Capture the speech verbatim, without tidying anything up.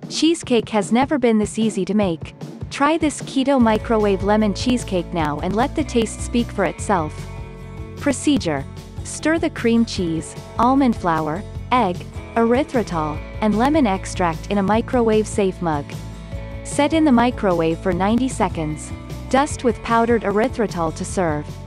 Cheesecake has never been this easy to make. Try this keto microwave lemon cheesecake now and let the taste speak for itself. Procedure. Stir the cream cheese, almond flour, egg, erythritol, and lemon extract in a microwave-safe mug. Set in the microwave for ninety seconds. Dust with powdered erythritol to serve.